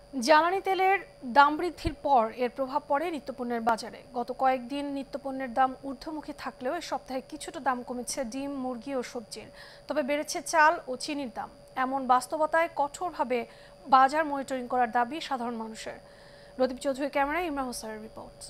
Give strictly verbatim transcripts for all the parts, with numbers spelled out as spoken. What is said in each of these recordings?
জ্বালানি তেলের দাম বৃদ্ধির পর এর প্রভাব পড়ে নিত্যপণ্যের বাজারে। গত কয়েকদিন নিত্যপণ্যের দাম ঊর্ধ্বমুখী থাকলেও এ সপ্তাহে কিছুটা দাম কমেছে ডিম, মুরগি ও সবজির। তবে বেড়েছে চাল ও চিনির দাম। এমন বাস্তবতায় কঠোরভাবে বাজার মনিটরিং করার দাবি সাধারণ মানুষের। রদীপ চৌধুরীর ক্যামেরায় ইমরান হোসেনের রিপোর্ট।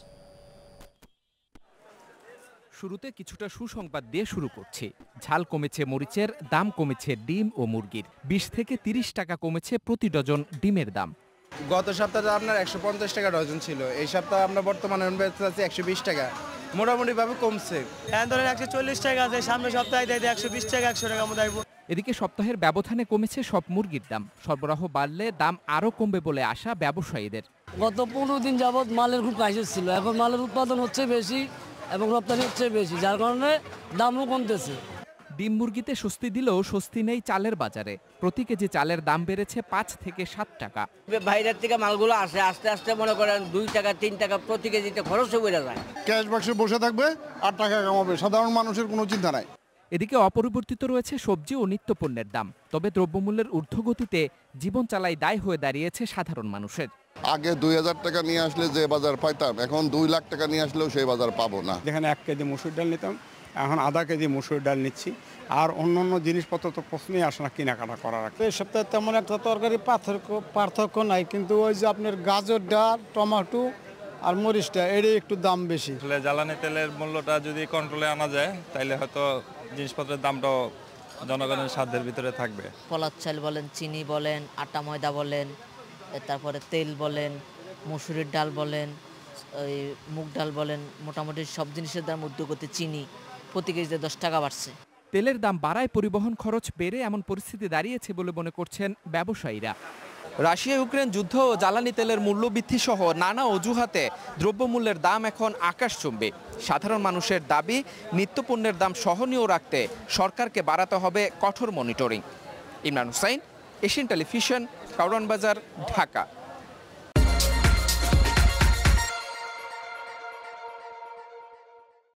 শুরুতে কিছুটা সুসংবাদ দিয়ে শুরু করছি। ঝাল কমেছে মরিচের, দাম কমেছে ডিম ও মুরগির। বিশ থেকে তিরিশ টাকা কমেছে প্রতি ডজন ডিমের দাম। গত সপ্তাহে আপনার একশো পঞ্চাশ টাকা ডজন ছিল, এই সপ্তাহে আমরা বর্তমানে আছে একশো বিশ টাকা, মোটামুটি ভাবে কমছে। ধরেন একশো চল্লিশ টাকা আছে, সামনে সপ্তাহে দেয় একশো বিশ টাকা, একশো টাকা মতো। এদিকে সপ্তাহের ব্যবধানে কমেছে সব মুরগির দাম। সরবরাহ বাড়লে দাম আরও কমবে বলে আশা ব্যবসায়ীদের। গত পনেরো দিন যাবৎ মালের খুব ক্রাইসিস ছিল, এখন মালের উৎপাদন হচ্ছে বেশি এবং রপ্তানি হচ্ছে বেশি, যার কারণে দামও কমতেছে। ডিম মুরগিতে স্বস্তি দিলেও স্বস্তি নেই চালের বাজারে। প্রতি কেজি চালের দাম বেড়েছে পাঁচ থেকে সাত টাকা। বাইরের থেকে মালগুলো আসে, আস্তে আস্তে মনে করেন দুই টাকা তিন টাকা প্রতি কেজিতে খরচ বেড়ে যায়। ক্যাশ বাক্সে বসে থাকবে আর টাকা কামাবে, সাধারণ মানুষের কোনো চিন্তা নাই। এদিকে অপরিবর্তিত রয়েছে সবজি ও নিত্যপণ্যের দাম। তবে দ্রব্যমূল্যের ঊর্ধ্বগতিতে জীবন চালাই দায় হয়ে দাঁড়িয়েছে সাধারণ মানুষের। আগে দুই হাজার টাকা নিয়ে আসলে যে বাজার পাইতাম, এখন দুই লাখ টাকা নিয়ে আসলেও সেই বাজার পাবো না। যেখানে এক কেজি মসুর ডাল নিতাম, এখন আধা কেজি মসুর ডাল নিচ্ছি। আর অন্য অন্য জিনিসপত্র তো প্রশ্নই আসে না কেনাকাটা করার আগে। এই সপ্তাহে তেমন একটা তরকারি পার্থক্য পার্থক্য নাই, কিন্তু ওই যে আপনার গাজরটা, টমেটো আর মরিচটা এরই একটু দাম বেশি। জ্বালানি তেলের মূল্যটা যদি কন্ট্রোলে আনা যায় তাহলে হয়তো জিনিসপত্রের দামটাও জনগণের সাধ্যের ভিতরে থাকবে। পলাশ চাল বলেন, চিনি বলেন, আটা ময়দা বলেন, তারপরে তেল বলেন, মসুরির ডাল বলেন, ওই মুগ ডাল বলেন, মোটামুটি সব জিনিসের দাম ঊর্ধ্বগতি। চিনি প্রতি কেজিতে দশ টাকা বাড়ছে। তেলের দাম বাড়ায় পরিবহন খরচ বেড়ে এমন পরিস্থিতি দাঁড়িয়েছে বলে মনে করছেন ব্যবসায়ীরা। রাশিয়া ইউক্রেন যুদ্ধ ও জ্বালানি তেলের মূল্যবৃদ্ধি সহ নানা অজুহাতে দ্রব্যমূল্যের দাম এখন আকাশচুম্বী। সাধারণ মানুষের দাবি, নিত্যপণ্যের দাম সহনীয় রাখতে সরকারকে বাড়াতে হবে কঠোর monitoring. Imran Hossain, Asian television, Karwan Bazar, Dhaka.